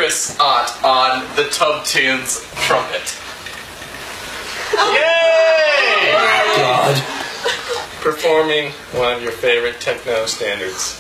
Chris Ott on the Tubtoons trumpet. Yay! God. Performing one of your favorite techno standards.